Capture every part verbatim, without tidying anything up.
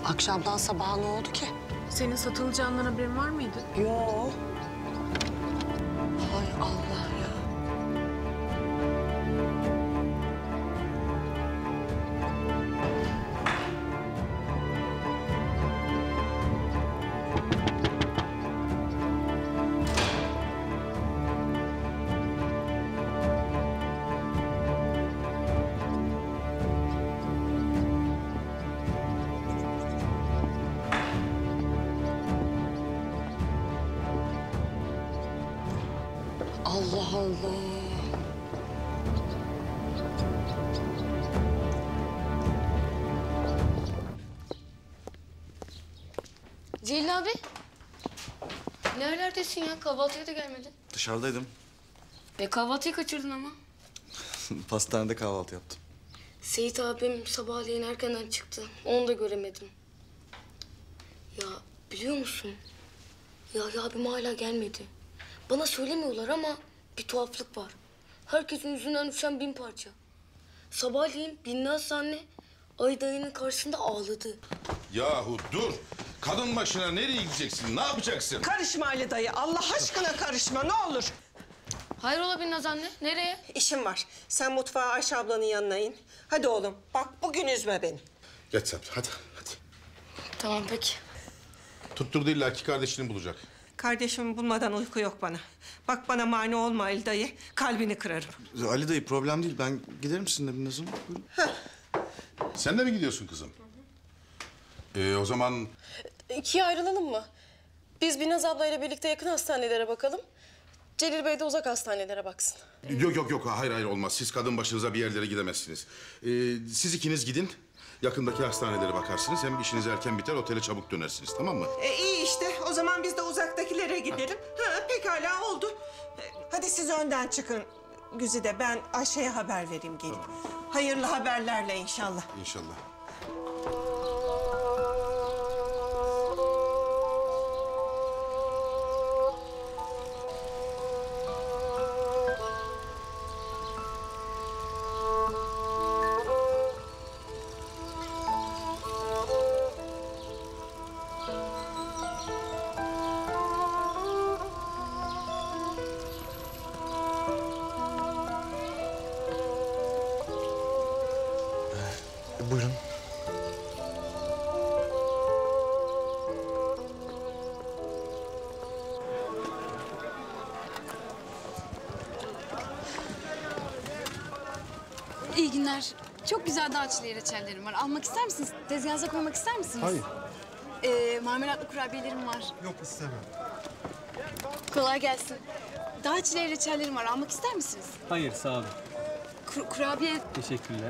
Akşamdan sabaha ne oldu ki? Senin satılacağından haberin var mıydı? Yo. Hay Allah ya. Allah Allah. Celil abi. Nerelerdesin ya? Kahvaltıya da gelmedin. Dışarıdaydım. E kahvaltıyı kaçırdın ama. Pastanede kahvaltı yaptım. Seyit abim sabahleyin erkenden çıktı. Onu da göremedim. Ya biliyor musun? Yahya abim hala gelmedi. Bana söylemiyorlar ama bir tuhaflık var. Herkesin yüzünden düşen bin parça. Sabahleyin Binnaz anne Ay dayının karşısında ağladı. Yahu dur. Kadın başına nereye gideceksin? Ne yapacaksın? Karışma Ali dayı. Allah aşkına karışma ne olur. Hayrola Binnaz anne? Nereye? İşim var. Sen mutfağa Ayşe ablanın yanına in. Hadi oğlum bak bugün üzme beni. Geç Sabri hadi hadi. Tamam peki. Tutturdu illa ki kardeşini bulacak. Kardeşimi bulmadan uyku yok bana. Bak bana mani olma Ali dayı. Kalbini kırarım. Ali dayı problem değil. Ben giderim sizinle Binnaz'ım. Buyurun. Sen de mi gidiyorsun kızım? Ee, o zaman... İkiye ayrılalım mı? Biz Binnaz ablayla birlikte yakın hastanelere bakalım. Celil Bey de uzak hastanelere baksın. Yok yok yok hayır hayır olmaz. Siz kadın başınıza bir yerlere gidemezsiniz. Ee, siz ikiniz gidin. Yakındaki hastanelere bakarsınız. Hem işiniz erken biter, otele çabuk dönersiniz. Tamam mı? E, iyi işte. O zaman biz de uzaktakilere gidelim. Ha, pekala oldu. E, hadi siz önden çıkın Güzide. Ben Ayşe'ye haber vereyim gelin. Tamam. Hayırlı haberlerle inşallah. İnşallah. Buyurun. İyi günler. Çok güzel dağ çileği reçellerim var. Almak ister misiniz? Tezgahınıza koymak ister misiniz? Hayır. Ee, marmelatlı kurabiyelerim var. Yok istemem. Kolay gelsin. Dağ çileği reçellerim var. Almak ister misiniz? Hayır sağ olun. Kur kurabiye... Teşekkürler.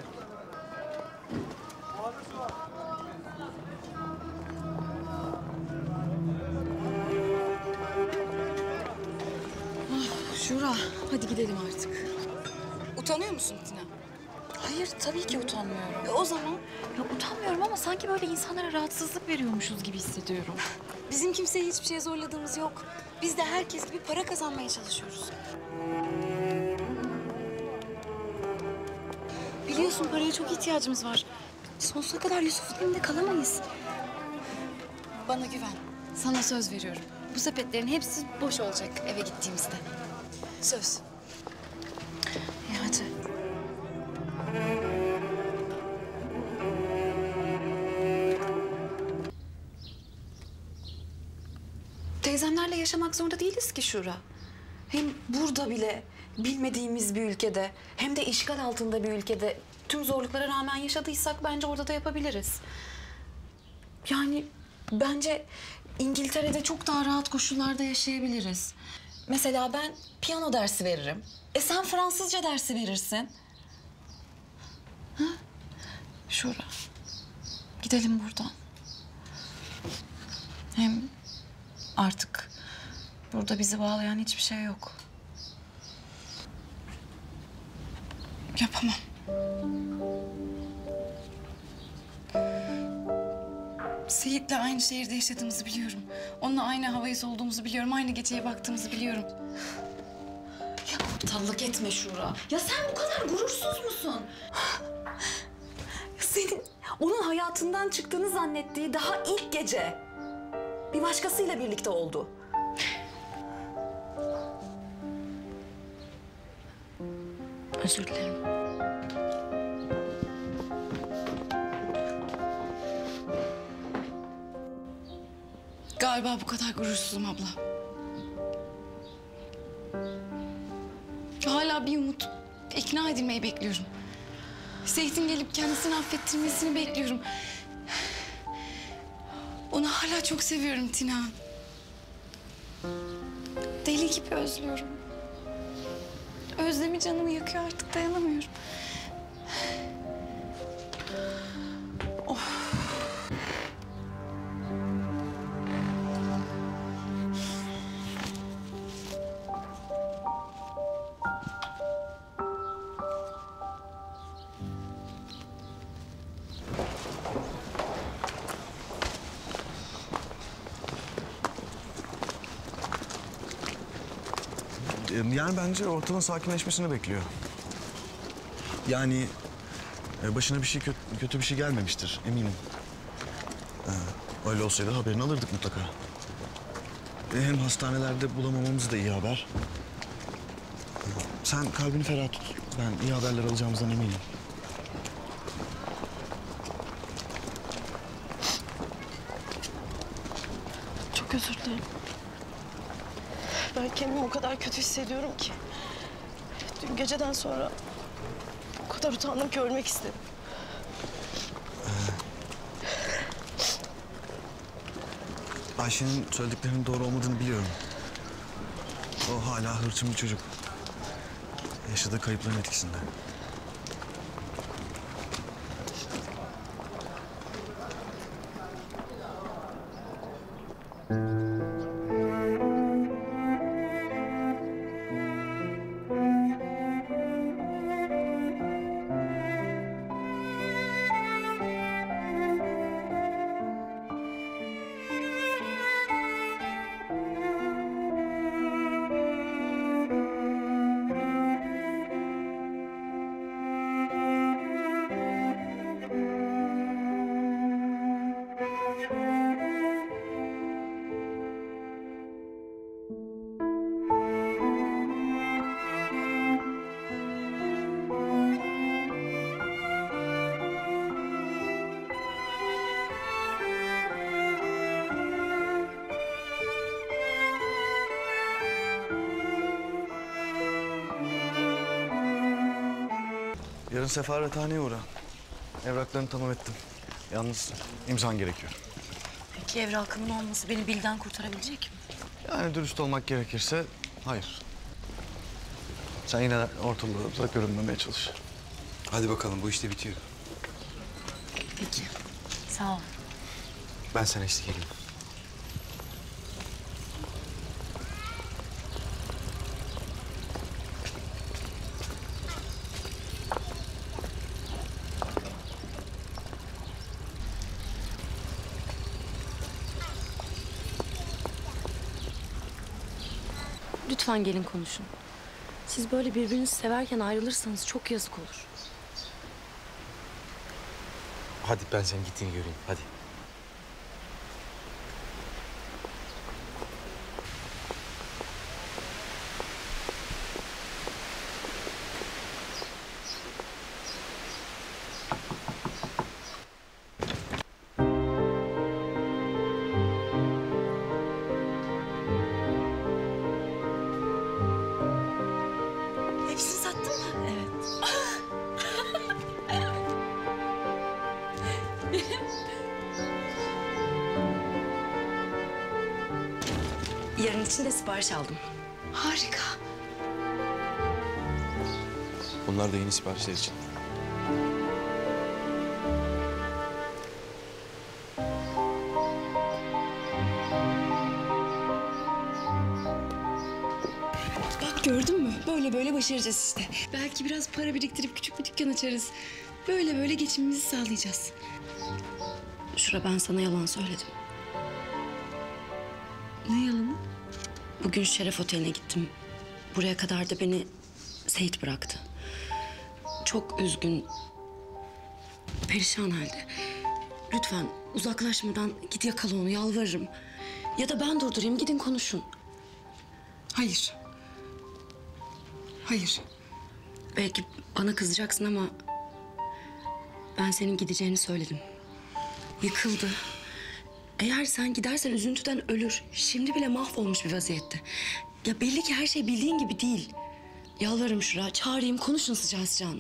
Şura, hadi gidelim artık. Utanıyor musun Tina? Hayır, tabii ki utanmıyorum. E, o zaman? Ya utanmıyorum ama sanki böyle insanlara rahatsızlık veriyormuşuz gibi hissediyorum. Bizim kimseyi hiçbir şeye zorladığımız yok. Biz de herkes gibi para kazanmaya çalışıyoruz. Biliyorsun paraya çok ihtiyacımız var. Sonsuza kadar Yusuf'un elinde kalamayız. Bana güven. Sana söz veriyorum. Bu sepetlerin hepsi boş olacak eve gittiğimizde. Söz. E hadi. Teyzemlerle yaşamak zorunda değiliz ki Şura. Hem burada bile bilmediğimiz bir ülkede hem de işgal altında bir ülkede tüm zorluklara rağmen yaşadıysak bence orada da yapabiliriz. Yani bence İngiltere'de çok daha rahat koşullarda yaşayabiliriz. Mesela ben piyano dersi veririm. E sen Fransızca dersi verirsin. Ha? Şura. Gidelim buradan. Hem artık burada bizi bağlayan hiçbir şey yok. Yapamam. Seyit'le aynı şehirde yaşadığımızı biliyorum. Onunla aynı havayı soluduğumuzu biliyorum. Aynı geceye baktığımızı biliyorum. Ya aptallık etme Şura. Ya sen bu kadar gurursuz musun? Ya senin Onun hayatından çıktığını zannettiği daha ilk gece bir başkasıyla birlikte oldu. Özür dilerim. Galiba bu kadar gurursuzum abla. Hala bir umut, ikna edilmeyi bekliyorum. Seyit'in gelip kendisini affettirmesini bekliyorum. Onu hala çok seviyorum Tina. Deli gibi özlüyorum. Özlemi canımı yakıyor, artık dayanamıyorum. Yani bence ortamın sakinleşmesini bekliyor. Yani e, başına bir şey kötü, kötü bir şey gelmemiştir eminim. Ee, öyle olsaydı haberini alırdık mutlaka. E, hem hastanelerde bulamamamız da iyi haber. Ee, sen kalbini ferah tut. Ben iyi haberler alacağımızdan eminim. Çok özür dilerim. Ben kendimi o kadar kötü hissediyorum ki. Dün geceden sonra o kadar utandım ki ölmek istedim. Ayşe'nin söylediklerinin doğru olmadığını biliyorum. O hala hırçın bir çocuk. Yaşadığı kayıpların etkisinde. Yarın sefarethaneye uğra. Evraklarını tamam ettim. Yalnız imzan gerekiyor. Peki evrakımın olması beni Bil'den kurtarabilecek mi? Yani dürüst olmak gerekirse hayır. Sen yine de ortalıkta görünmemeye çalış. Hadi bakalım, bu işte bitiyor. Peki, sağ ol. Ben sana eşlik edeyim. Lütfen gelin konuşun. Siz böyle birbirinizi severken ayrılırsanız çok yazık olur. Hadi ben senin gittiğini göreyim, hadi. Hepsini sattın mı? Evet. Yarın için de sipariş aldım. Harika. Bunlar da yeni siparişler için. Bak gördün mü? Böyle böyle başaracağız işte. Belki biraz para biriktirip küçük bir dükkan açarız. Böyle böyle geçimimizi sağlayacağız. Şura, ben sana yalan söyledim. Ne yalanı? Bugün Şeref Oteli'ne gittim. Buraya kadar da beni Seyit bıraktı. Çok üzgün. perişan halde. Lütfen uzaklaşmadan git yakala onu, yalvarırım. Ya da ben durdurayım, gidin konuşun. Hayır. Hayır. Belki bana kızacaksın ama ben senin gideceğini söyledim. Yıkıldı. Eğer sen gidersen üzüntüden ölür. Şimdi bile mahvolmuş bir vaziyette. Ya belli ki her şey bildiğin gibi değil. Yalvarırım Şura, çağırayım, konuşun sıcağı sıcağına.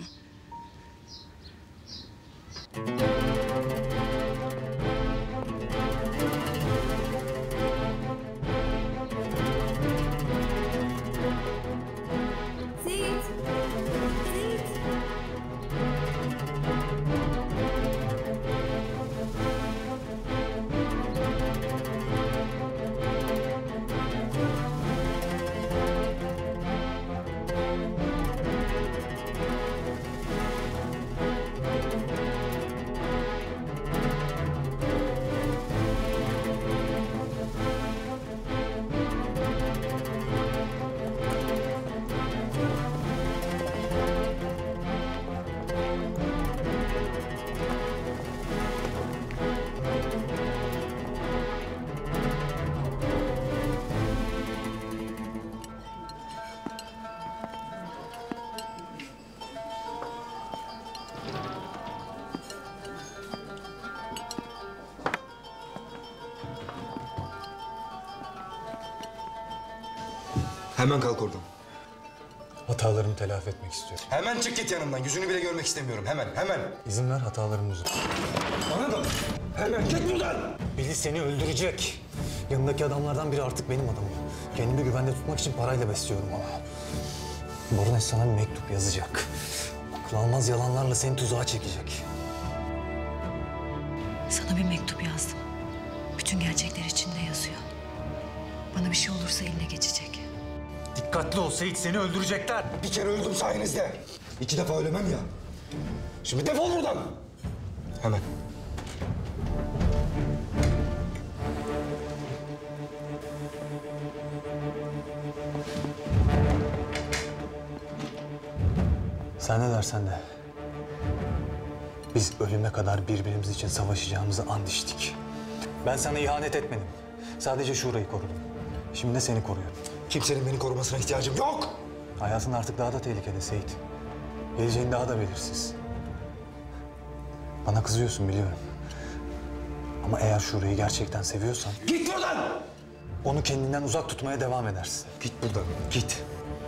Hemen kalk oradan. Hatalarımı telafi etmek istiyorum. Hemen çık git yanımdan. Yüzünü bile görmek istemiyorum. Hemen, hemen. İzin ver hatalarımı düzelt. Bana da. Hemen git buradan. Biri seni öldürecek. Yanındaki adamlardan biri artık benim adamım. Kendimi güvende tutmak için parayla besliyorum onu. Baroness sana bir mektup yazacak. Akıl almaz yalanlarla seni tuzağa çekecek. Sana bir mektup yazdım. Bütün gerçekler içinde yazıyor. Bana bir şey olursa eline geçecek. Dikkatli ol Seyit, seni öldürecekler. Bir kere öldüm sayenizde. İki defa ölemem ya. Şimdi defol buradan. Hemen. Sen ne dersen de. Biz ölüme kadar birbirimiz için savaşacağımızı and içtik. Ben sana ihanet etmedim. Sadece Şura'yı korudum. Şimdi de seni koruyorum. Kimsenin beni korumasına ihtiyacım yok. Hayatın artık daha da tehlikede Seyit. Geleceğin daha da belirsiz. Bana kızıyorsun biliyorum. Ama eğer Şura'yı gerçekten seviyorsan... Git buradan! Onu kendinden uzak tutmaya devam edersin. Git buradan, git.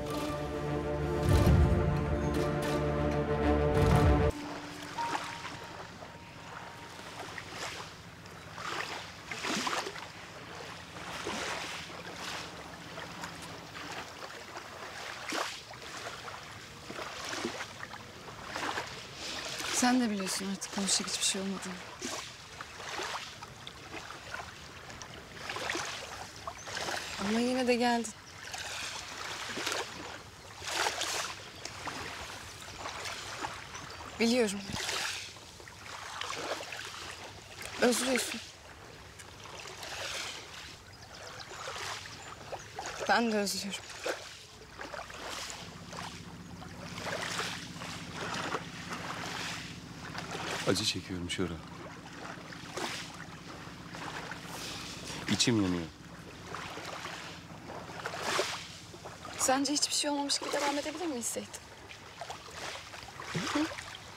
Sen de biliyorsun artık konuşacak hiçbir şey olmadığını. Ama yine de geldin. Biliyorum. Özlüyorsun. Ben de özlüyorum. Acı çekiyorum Şura. İçim yanıyor. Sence hiçbir şey olmamış gibi devam edebilir miyiz Seyit? Hı?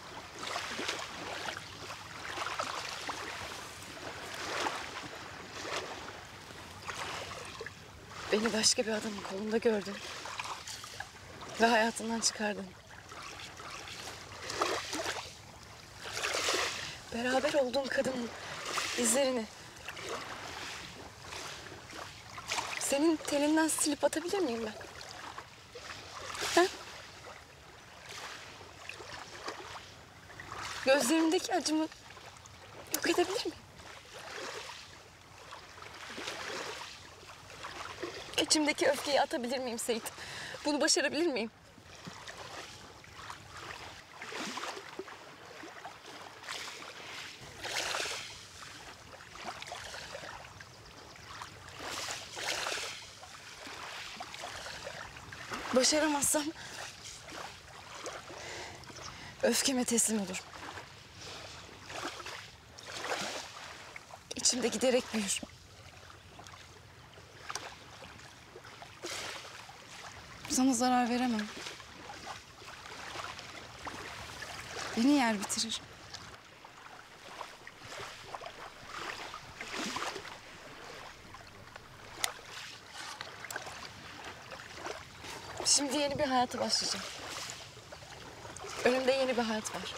Beni başka bir adamın kolunda gördün. Ve hayatından çıkardın. Beraber olduğum kadının izlerini senin telinden silip atabilir miyim ben? Ha? Gözlerimdeki acımı yok edebilir miyim? İçimdeki öfkeyi atabilir miyim Seyit? Bunu başarabilir miyim? Başaramazsam öfkeme teslim olurum. içimde giderek büyür. Sana zarar veremem. Beni yer bitirir. Şimdi yeni bir hayata başlayacağım. Önümde yeni bir hayat var.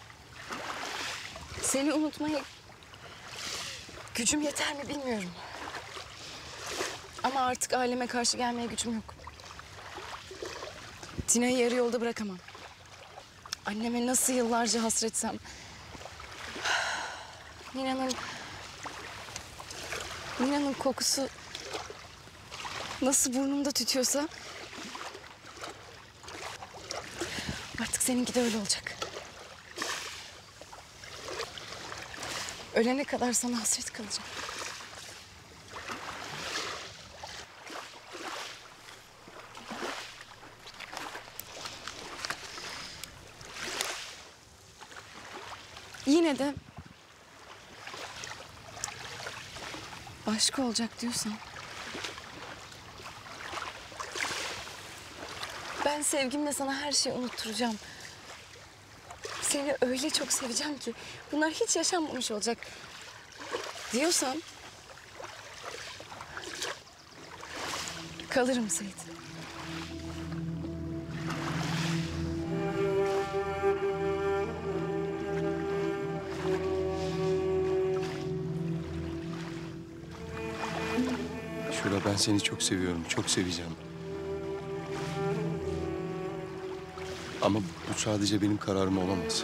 Seni unutmaya gücüm yeter mi bilmiyorum. Ama artık aileme karşı gelmeye gücüm yok. Tina'yı yarı yolda bırakamam. Anneme nasıl yıllarca hasretsem... Nina'nın... Nina'nın kokusu... nasıl burnumda tütüyorsa... artık seninki de öyle olacak. Ölene kadar sana hasret kalacağım. Yine de başka olacak diyorsan ben sevgimle sana her şeyi unutturacağım. Seni öyle çok seveceğim ki bunlar hiç yaşanmamış olacak diyorsan kalırım Seyit. Şura, ben seni çok seviyorum, çok seveceğim. Ama bu sadece benim kararım olamaz.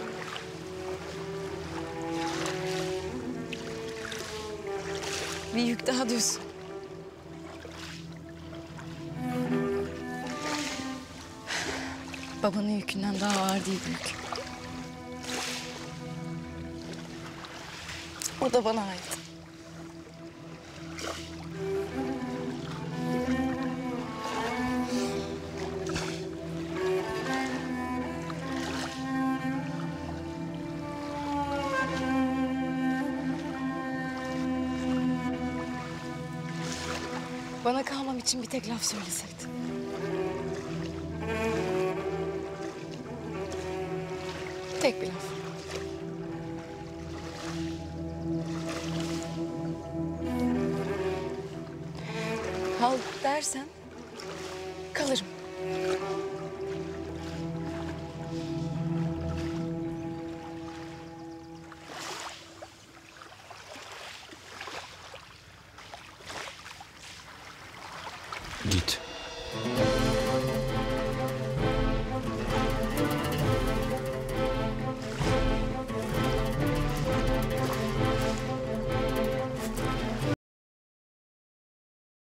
Bir yük daha diyorsun. Babanın yükünden daha ağır değil bu yük. O da bana ait. Bana kalmam için bir tek laf söyleseydin. Tek bir laf. Kal dersen kalırım. Git.